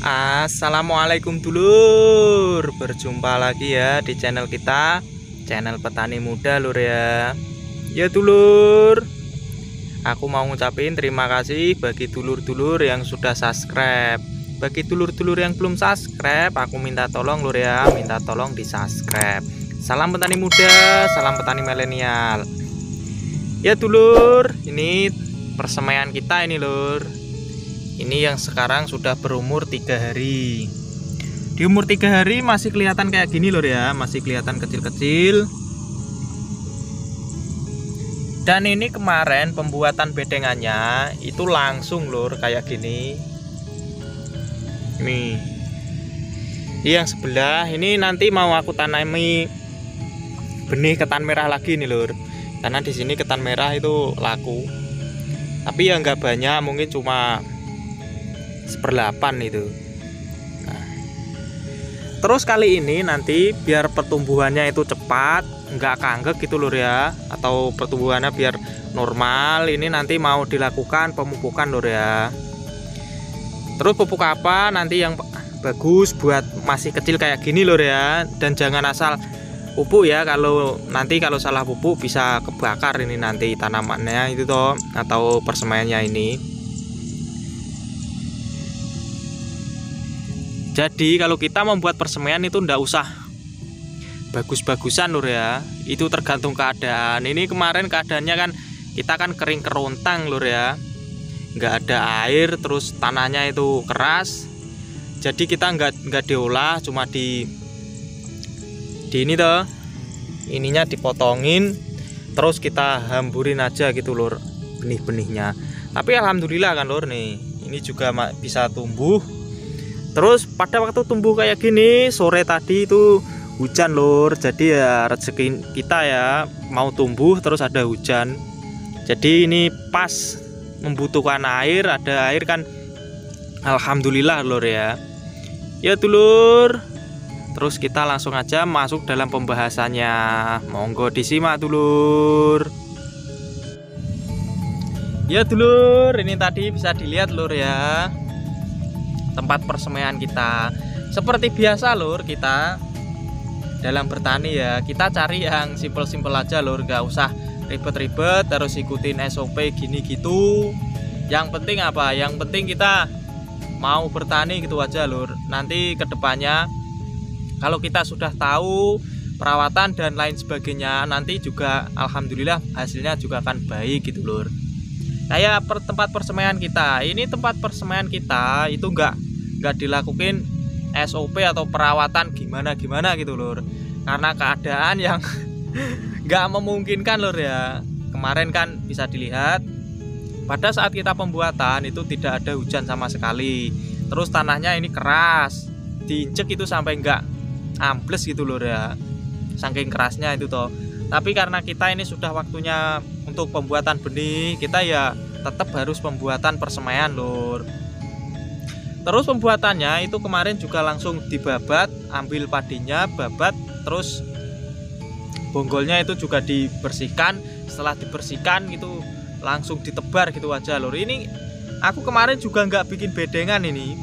Assalamualaikum dulur, berjumpa lagi ya di channel kita, channel petani muda lur ya. Ya dulur, aku mau ngucapin terima kasih bagi dulur-dulur yang sudah subscribe. Bagi dulur-dulur yang belum subscribe, aku minta tolong lur ya, minta tolong di subscribe. Salam petani muda, salam petani milenial. Ya dulur, ini persemaian kita ini lur. Ini yang sekarang sudah berumur 3 hari. Di umur 3 hari masih kelihatan kayak gini lur ya, masih kelihatan kecil-kecil. Dan ini kemarin pembuatan bedengannya itu langsung lur kayak gini. Nih. Ini yang sebelah ini nanti mau aku tanami benih ketan merah lagi nih lur. Karena di sini ketan merah itu laku. Tapi ya nggak banyak, mungkin cuma 1/8 itu. Nah, terus kali ini nanti biar pertumbuhannya itu cepat, nggak kanggek gitu lur ya, atau pertumbuhannya biar normal, ini nanti mau dilakukan pemupukan lur ya. Terus pupuk apa nanti yang bagus buat masih kecil kayak gini lur ya, dan jangan asal pupuk ya, kalau salah pupuk bisa kebakar ini nanti tanamannya itu toh, atau persemaiannya ini. Jadi kalau kita membuat persemaian itu ndak usah bagus-bagusan lur ya, itu tergantung keadaan. Ini kemarin keadaannya kan kita kan kering kerontang lur ya, nggak ada air, terus tanahnya itu keras. Jadi kita nggak diolah, cuma di ini toh, ininya dipotongin, terus kita hamburin aja gitu lur benih-benihnya. Tapi alhamdulillah kan lur nih, ini juga bisa tumbuh. Terus pada waktu tumbuh kayak gini, sore tadi itu hujan lur. Jadi ya rezeki kita ya, mau tumbuh terus ada hujan. Jadi ini pas membutuhkan air, ada air kan, alhamdulillah lur ya. Ya dulur, terus kita langsung aja masuk dalam pembahasannya. Monggo disimak dulur. Ya dulur, ini tadi bisa dilihat lur ya, tempat persemaian kita. Seperti biasa lur, kita dalam bertani ya, kita cari yang simpel-simpel aja lur, gak usah ribet-ribet terus ikutin SOP gini gitu. Yang penting apa? Yang penting kita mau bertani gitu aja lur. Nanti kedepannya kalau kita sudah tahu perawatan dan lain sebagainya, nanti juga alhamdulillah hasilnya juga akan baik gitu lur. Kayak tempat persemaian kita, ini tempat persemaian kita itu nggak dilakukan SOP atau perawatan gimana gitu lur, karena keadaan yang nggak memungkinkan lur ya. Kemarin kan bisa dilihat pada saat kita pembuatan itu tidak ada hujan sama sekali, terus tanahnya ini keras, diinjek itu sampai nggak ambles gitu lur ya, saking kerasnya itu toh. Tapi karena kita ini sudah waktunya untuk pembuatan benih, kita ya tetap harus pembuatan persemaian lur. Terus pembuatannya itu kemarin juga langsung dibabat, ambil padinya, babat, terus bonggolnya itu juga dibersihkan. Setelah dibersihkan gitu langsung ditebar gitu aja lur. Ini aku kemarin juga nggak bikin bedengan ini.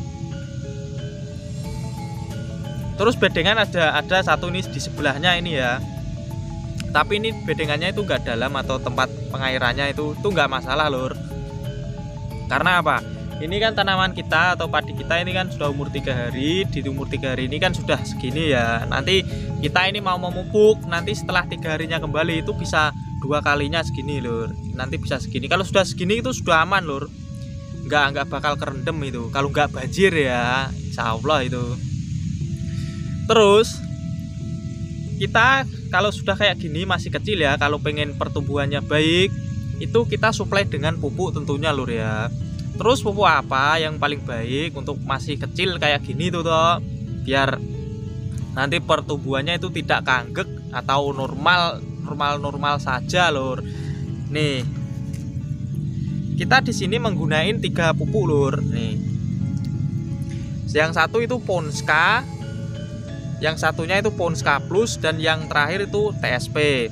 Terus bedengan ada satu nih di sebelahnya ini ya. Tapi ini bedengannya itu nggak dalam, atau tempat pengairannya itu nggak masalah lur. Karena apa? Ini kan tanaman kita atau padi kita ini kan sudah umur 3 hari. Di umur 3 hari ini kan sudah segini ya. Nanti kita ini mau memupuk, nanti setelah 3 harinya kembali itu bisa 2 kalinya segini lur. Nanti bisa segini. Kalau sudah segini itu sudah aman lur. Nggak bakal kerendam itu. Kalau nggak banjir ya, insya Allah itu. Terus kita kalau sudah kayak gini masih kecil ya, kalau pengen pertumbuhannya baik itu kita suplai dengan pupuk tentunya lur ya. Terus pupuk apa yang paling baik untuk masih kecil kayak gini tuh toh, biar nanti pertumbuhannya itu tidak kanggek atau normal saja lur. Nih kita di sini menggunakan 3 pupuk lur. Nih yang satu itu Ponska, yang satunya itu Ponska Plus, dan yang terakhir itu TSP.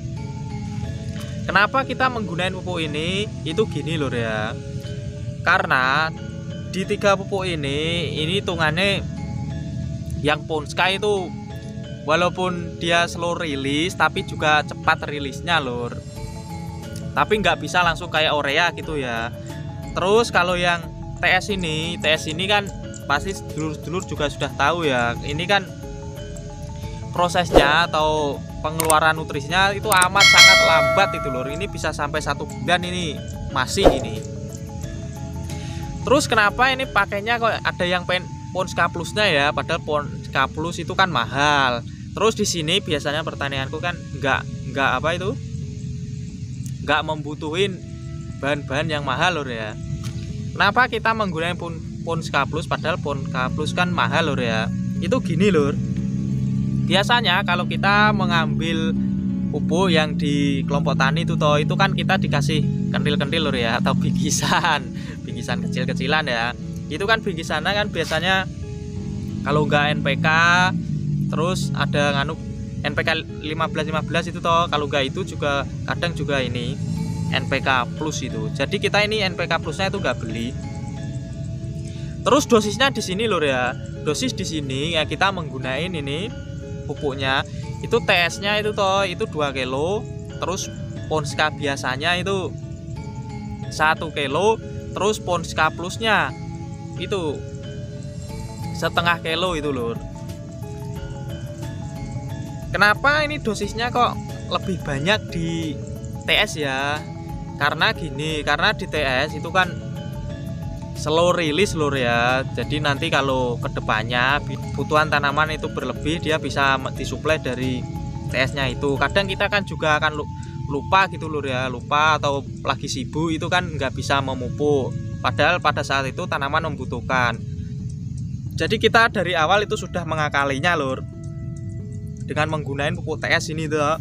Kenapa kita menggunakan pupuk ini? Itu gini lur ya, karena di 3 pupuk ini hitungannya yang Ponska itu walaupun dia slow rilis tapi juga cepat rilisnya lur, tapi nggak bisa langsung kayak urea gitu ya. Terus kalau yang TS ini kan pasti dulur-dulur juga sudah tahu ya, ini kan prosesnya atau pengeluaran nutrisinya itu amat sangat lambat itu lur. Ini bisa sampai 1 bulan ini masih ini. Terus kenapa ini pakainya kok ada yang Ponska Plusnya ya, padahal Ponska Plus itu kan mahal. Terus di sini biasanya pertanianku kan nggak apa itu, nggak membutuhin bahan-bahan yang mahal lur ya. Kenapa kita menggunakan Ponska Plus padahal Ponska Plus kan mahal lur ya? Itu gini lur. Biasanya kalau kita mengambil pupuk yang di kelompok tani itu kan kita dikasih kentil-kentil lur ya, atau bingkisan kecil-kecilan ya. Itu kan bingkisannya kan biasanya kalau enggak NPK, terus ada nganu NPK 15 itu kalau enggak itu juga kadang juga ini NPK Plus itu. Jadi kita ini NPK Plusnya itu enggak beli. Terus dosisnya di sini lur ya. Dosis di sini ya kita menggunakan ini pupuknya itu TS-nya itu 2 kilo, terus Ponska biasanya itu 1 kilo, terus Ponska Plusnya itu 1,5 kilo itu lur. Kenapa ini dosisnya kok lebih banyak di TS ya? Karena gini, karena di TS itu kan slow release lur ya. Jadi nanti kalau kedepannya kebutuhan tanaman itu berlebih, dia bisa disuplai dari TS-nya itu. Kadang kita kan juga akan lupa gitu lur ya, lupa atau lagi sibuk itu kan nggak bisa memupuk. Padahal pada saat itu tanaman membutuhkan. Jadi kita dari awal itu sudah mengakalinya lur, dengan menggunakan pupuk TS ini tuh.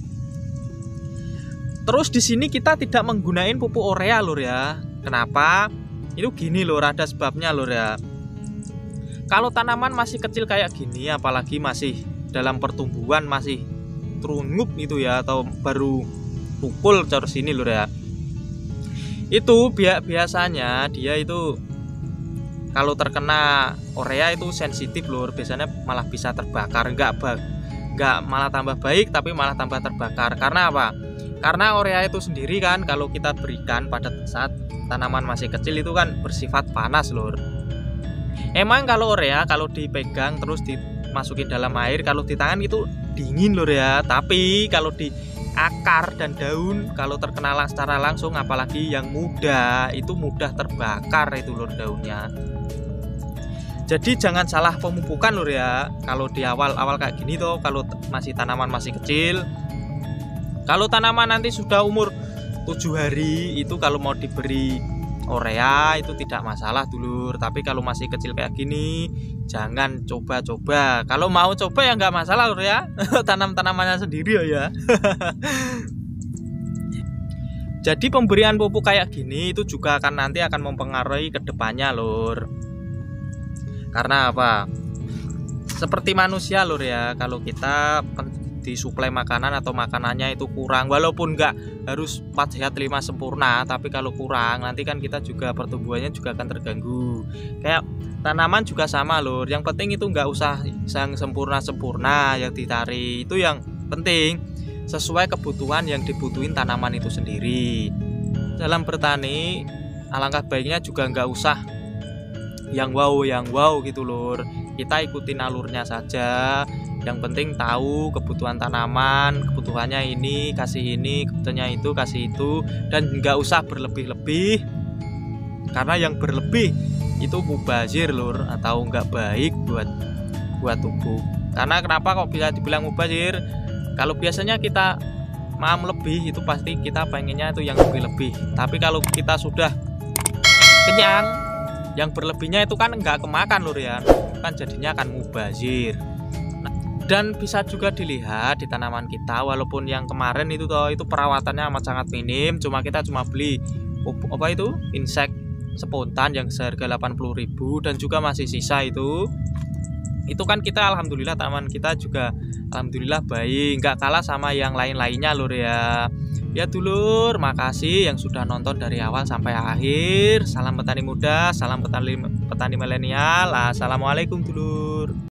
Terus di sini kita tidak menggunakan pupuk urea lur ya. Kenapa? Itu gini lur, ada sebabnya lur ya. Kalau tanaman masih kecil kayak gini, apalagi masih dalam pertumbuhan, masih terungup gitu ya, atau baru pukul cara sini lur ya, itu biasanya dia itu kalau terkena urea itu sensitif lur, biasanya malah bisa terbakar. Enggak malah tambah baik, tapi malah tambah terbakar. Karena apa? Karena urea itu sendiri kan kalau kita berikan pada saat tanaman masih kecil itu kan bersifat panas lur. Emang kalau urea kalau dipegang terus dimasukin dalam air, kalau di tangan itu dingin lur ya. Tapi kalau di akar dan daun kalau terkena secara langsung, apalagi yang muda, itu mudah terbakar itu lur daunnya. Jadi jangan salah pemupukan lur ya. Kalau di awal-awal kayak gini tuh, kalau tanaman masih kecil, kalau tanaman nanti sudah umur 7 hari itu kalau mau diberi urea itu tidak masalah dulur. Tapi kalau masih kecil kayak gini jangan coba-coba. Kalau mau coba ya nggak masalah lur ya, tanam-tanamannya sendiri ya. Jadi pemberian pupuk kayak gini itu juga nanti akan mempengaruhi kedepannya lur. Karena apa? Seperti manusia lur ya, kalau kita disuplai makanan atau makanannya itu kurang, walaupun nggak harus 4 sehat 5 sempurna, tapi kalau kurang nanti kan kita juga pertumbuhannya juga akan terganggu. Kayak tanaman juga sama lur, yang penting itu nggak usah yang sempurna yang ditarik, itu yang penting sesuai kebutuhan yang dibutuhin tanaman itu sendiri. Dalam bertani alangkah baiknya juga nggak usah yang wow gitu lur, kita ikutin alurnya saja. Yang penting tahu kebutuhan tanaman, kebutuhannya ini kasih ini, kebutuhannya itu kasih itu, dan nggak usah berlebih-lebih. Karena yang berlebih itu mubazir lur, atau nggak baik buat tubuh. Karena kenapa kok bisa dibilang mubazir? Kalau biasanya kita mau lebih itu pasti kita pengennya itu yang lebih. Tapi kalau kita sudah kenyang, yang berlebihnya itu kan nggak kemakan lur ya, kan jadinya akan mubazir. Dan bisa juga dilihat di tanaman kita, walaupun yang kemarin itu perawatannya amat sangat minim, kita cuma beli insek spontan yang seharga 80.000 dan juga masih sisa itu kan kita alhamdulillah tanaman kita juga alhamdulillah baik, nggak kalah sama yang lain-lainnya lur ya. Ya dulur, makasih yang sudah nonton dari awal sampai akhir. Salam petani muda, salam petani milenial. Assalamualaikum dulur.